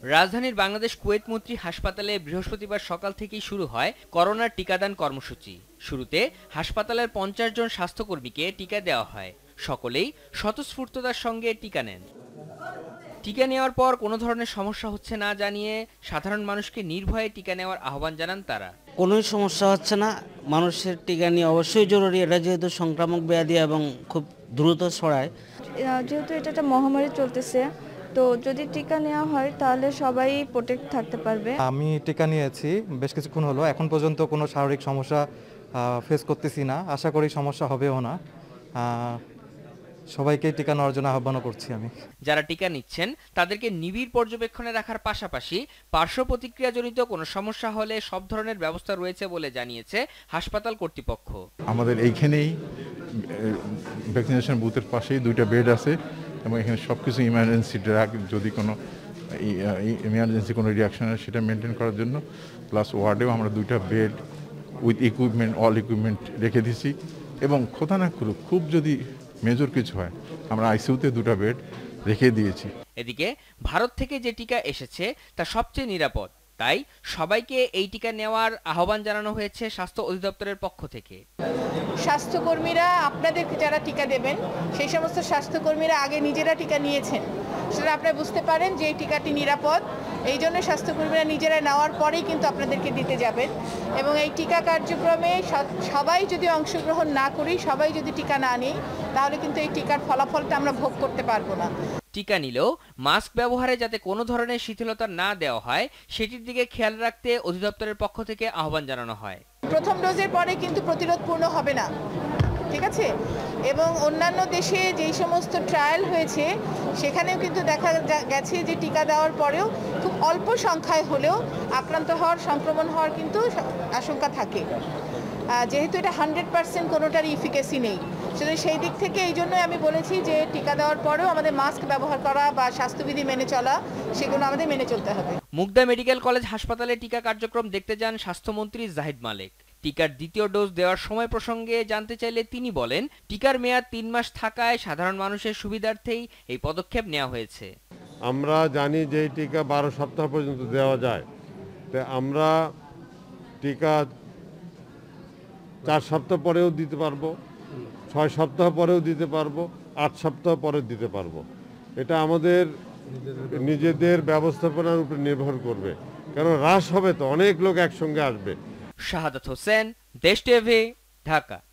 রাজধানীর বাংলাদেশ কুয়েত মৈত্রী হাসপাতালে বৃহস্পতিবার সকাল থেকেই শুরু হয় করোনার টিকাদান কর্মসূচি। শুরুতে হাসপাতালের 50 জন স্বাস্থ্যকর্মীকে টিকা দেওয়া হয়। সকলেই স্বতঃস্ফূর্ততার সঙ্গে টিকা নেন। টিকা নেওয়ার পর কোনো ধরনের সমস্যা হচ্ছে না জানিয়ে সাধারণ মানুষকে নির্ভয়ে টিকা নেওয়ার আহ্বান জানান তারা। কোনো সমস্যা হচ্ছে না, মানুষের টিকা নিয়ে অবশ্যই জরুরি। এটা যেহেতু সংক্রামক ব্যাধি এবং খুব দ্রুত ছড়ায়, যেহেতু এটা একটা মহামারী চলতেছে, তো যদি টিকা নেওয়া হয় তাহলে সবাই প্রোটেক্ট থাকতে পারবে। আমি টিকা নিয়েছি বেশ কিছুক্ষণ হলো, এখন পর্যন্ত কোনো শারীরিক সমস্যা ফেস করতেছি না, আশা করি সমস্যা হবেও না। সবাইকে টিকা নেওয়ার জন্য আহ্বান করছি আমি। যারা টিকা নিচ্ছেন তাদেরকে নিবিড় পর্যবেক্ষণে রাখার পাশাপাশি পার্শ্ব প্রতিক্রিয়াজনিত কোনো সমস্যা হলে সব ধরনের ব্যবস্থা রয়েছে বলে জানিয়েছে হাসপাতাল কর্তৃপক্ষ। আমাদের এইখানেই ভ্যাকসিনেশন বুথের পাশেই 2টা বেড আছে এবং এখানে সব কিছু ইমার্জেন্সি ড্রাগ, যদি কোনো ইমার্জেন্সি কোনো রিয়াকশন হয় সেটা মেনটেন করার জন্য, প্লাস ওয়ার্ডেও আমরা 2টা bed with equipment, all equipment রেখে দিছি। এবং খোদা না করুক খুব যদি মেজর কিছু হয়, আমরা আইসিইউতে 2টা বেড রেখে দিয়েছি। এদিকে ভারত থেকে যে টিকা এসেছে তা সবচেয়ে নিরাপদ, তাই সবাইকে এই টিকা নেওয়ার আহ্বান জানানো হয়েছে স্বাস্থ্য অধিদপ্তরের পক্ষ থেকে। স্বাস্থ্যকর্মীরা আপনাদেরকে যারা টিকা দেবেন, সেই সমস্ত স্বাস্থ্যকর্মীরা আগে নিজেরা টিকা নিয়েছেন, সেটা আপনারা বুঝতে পারেন যে এই টিকাটি নিরাপদ। এই জন্য স্বাস্থ্যকর্মীরা নিজেরা নেওয়ার পরেই কিন্তু আপনাদেরকে দিতে যাবেন। এবং এই টিকা কার্যক্রমে সবাই যদি অংশগ্রহণ না করি, সবাই যদি টিকা না নিই, তাহলে কিন্তু এই টিকার ফলাফলটা আমরা ভোগ করতে পারবো না। টিকা নিলেও মাস্ক ব্যবহারে যাতে কোনো ধরনের শিথিলতা না দেওয়া হয় সেটির দিকে খেয়াল রাখতে অধিদপ্তরের পক্ষ থেকে আহ্বান জানানো হয়। প্রথম ডোজের পরে কিন্তু প্রতিরোধ পূর্ণ হবে না, ঠিক আছে? এবং অন্যান্য দেশে যেই সমস্ত ট্রায়াল হয়েছে সেখানেও কিন্তু দেখা গেছে যে টিকা দেওয়ার পরেও খুব অল্প সংখ্যায় হলেও আক্রান্ত হওয়ার, সংক্রমণ হওয়ার কিন্তু আশঙ্কা থাকে। যেহেতু এটা 100% কোনোটারই ইফিকেসি নেই, শুধু সেই দিক থেকে এই জন্যই আমি বলেছি যে টিকা দেওয়ার পরেও আমাদের মাস্ক ব্যবহার করা বা স্বাস্থ্যবিধি মেনে চলা, সেগুলো আমাদের মেনে চলতে হবে। মুগদা মেডিকেল কলেজ হাসপাতালে টিকা কার্যক্রম দেখতে যান স্বাস্থ্যমন্ত্রী জাহিদ মালেক। টিকার দ্বিতীয় ডোজ দেওয়ার সময় প্রসঙ্গে জানতে চাইলে তিনি বলেন, টিকার মেয়াদ 3 মাস থাকায় সাধারণ মানুষের সুবিধার্থেই এই পদক্ষেপ নেওয়া হয়েছে। আমরা জানি যে এই টিকা 12 সপ্তাহ পর্যন্ত দেওয়া যায়, তো আমরা টিকা 4 সপ্তাহ পরেও দিতে পারবো, 6 সপ্তাহ পরেও দিতে পারবো, 8 সপ্তাহ পরেও দিতে পারবো। এটা আমাদের নিজেদের ব্যবস্থাপনার উপর নির্ভর করবে, কারণ হ্রাস হবে তো অনেক লোক একসঙ্গে আসবে। শাহাদাত হোসেন, দেশ টিভি, ঢাকা।